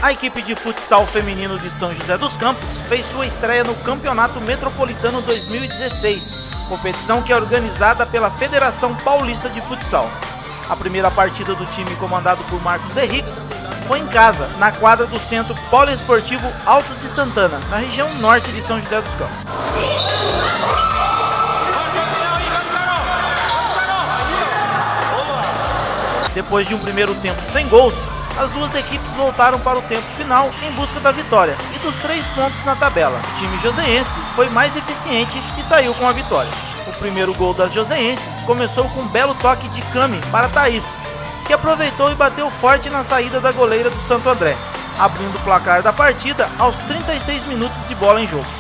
A equipe de futsal feminino de São José dos Campos fez sua estreia no Campeonato Metropolitano 2016, competição que é organizada pela Federação Paulista de Futsal. A primeira partida do time, comandado por Marcos Henrique, foi em casa, na quadra do Centro Poliesportivo Altos de Santana, na região norte de São José dos Campos. Depois de um primeiro tempo sem gols, as duas equipes voltaram para o tempo final em busca da vitória e dos 3 pontos na tabela. O time joseense foi mais eficiente e saiu com a vitória. O primeiro gol das joseenses começou com um belo toque de Cami para Thaís, que aproveitou e bateu forte na saída da goleira do Santo André, abrindo o placar da partida aos 36 minutos de bola em jogo.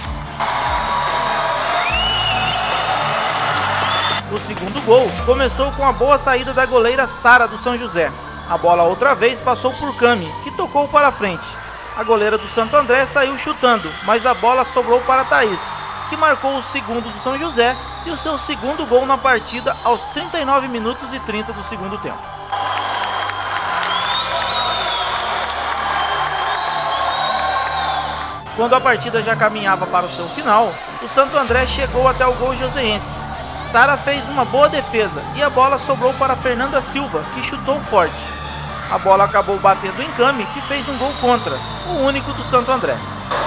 O segundo gol começou com a boa saída da goleira Sara do São José. A bola outra vez passou por Cami, que tocou para frente. A goleira do Santo André saiu chutando, mas a bola sobrou para Thaís, que marcou o segundo do São José e o seu segundo gol na partida aos 39 minutos e 30 do segundo tempo. Quando a partida já caminhava para o seu final, o Santo André chegou até o gol joseense. Sara fez uma boa defesa e a bola sobrou para Fernanda Silva, que chutou forte. A bola acabou batendo em Cami, que fez um gol contra, o único do Santo André.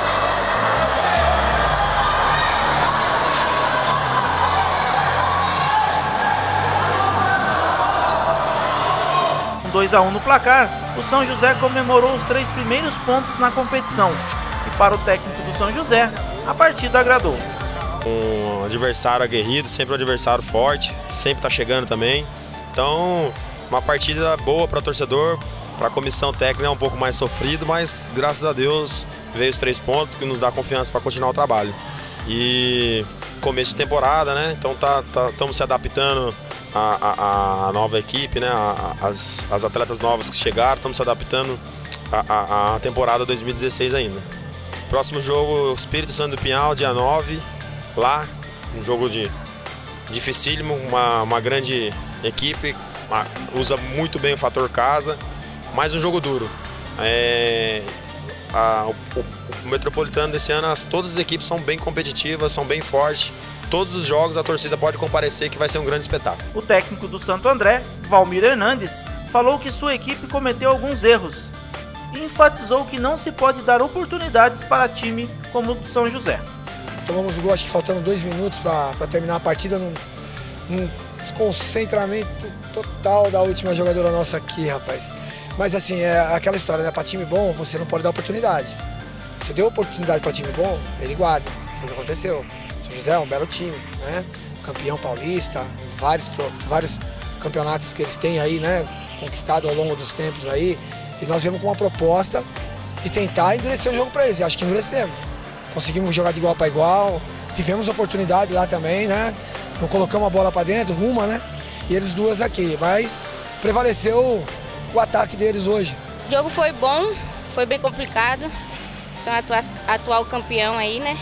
Com 2-1 no placar, o São José comemorou os 3 primeiros pontos na competição. E para o técnico do São José, a partida agradou. Um adversário aguerrido, sempre um adversário forte, sempre está chegando também. Então, uma partida boa para o torcedor, para a comissão técnica é um pouco mais sofrido, mas graças a Deus veio os 3 pontos que nos dá confiança para continuar o trabalho. E começo de temporada, né? Então estamos se adaptando à nova equipe, né? As atletas novas que chegaram, estamos se adaptando à temporada 2016 ainda. Próximo jogo, Espírito Santo do Pinhal, dia 9. Lá, um jogo dificílimo, uma grande equipe, usa muito bem o fator casa, mas um jogo duro. O Metropolitano desse ano, todas as equipes são bem competitivas, são bem fortes. Todos os jogos a torcida pode comparecer que vai ser um grande espetáculo. O técnico do Santo André, Valmir Hernandes, falou que sua equipe cometeu alguns erros e enfatizou que não se pode dar oportunidades para time como o do São José. Tomamos o gol, acho que faltando 2 minutos para terminar a partida, num desconcentramento total da última jogadora nossa aqui, rapaz. Mas assim, é aquela história, né? Para time bom, você não pode dar oportunidade. Você deu oportunidade para time bom, ele guarda. Foi o que aconteceu. São José é um belo time, né? Campeão paulista, vários campeonatos que eles têm aí, né? Conquistado ao longo dos tempos aí. E nós viemos com uma proposta de tentar endurecer o jogo para eles. E acho que endurecemos. Conseguimos jogar de igual para igual, tivemos oportunidade lá também, né? Não colocamos a bola para dentro, uma, né? E eles duas aqui, mas prevaleceu o ataque deles hoje. O jogo foi bom, foi bem complicado, são atual campeão aí, né?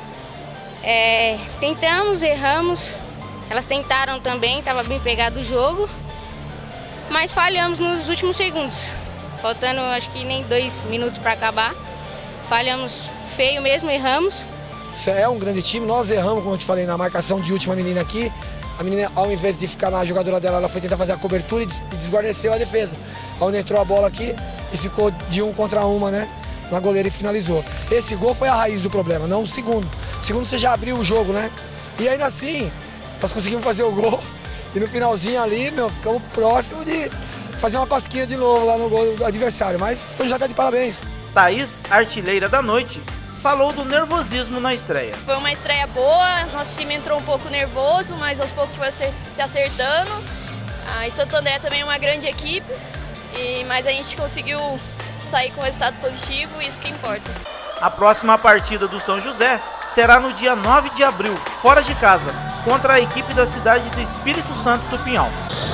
Tentamos, erramos, elas tentaram também, estava bem pegado o jogo, mas falhamos nos últimos segundos, faltando acho que nem 2 minutos para acabar, falhamos feio mesmo, erramos. É um grande time, nós erramos, como eu te falei, na marcação de última menina aqui. A menina, ao invés de ficar na jogadora dela, ela foi tentar fazer a cobertura e desguarneceu a defesa. Onde entrou a bola aqui e ficou de 1 contra 1, né? Na goleira e finalizou. Esse gol foi a raiz do problema, não o segundo. O segundo você já abriu o jogo, né? E ainda assim, nós conseguimos fazer o gol. E no finalzinho ali, ficamos próximos de fazer uma cosquinha de novo lá no gol do adversário. Mas foi já tá de parabéns. Thaís, artilheira da noite, falou do nervosismo na estreia. Foi uma estreia boa, nosso time entrou um pouco nervoso, mas aos poucos foi se acertando. E Santo André também é uma grande equipe, mas a gente conseguiu sair com resultado positivo, isso que importa. A próxima partida do São José será no dia 9 de abril, fora de casa, contra a equipe da cidade do Espírito Santo do Pinhal.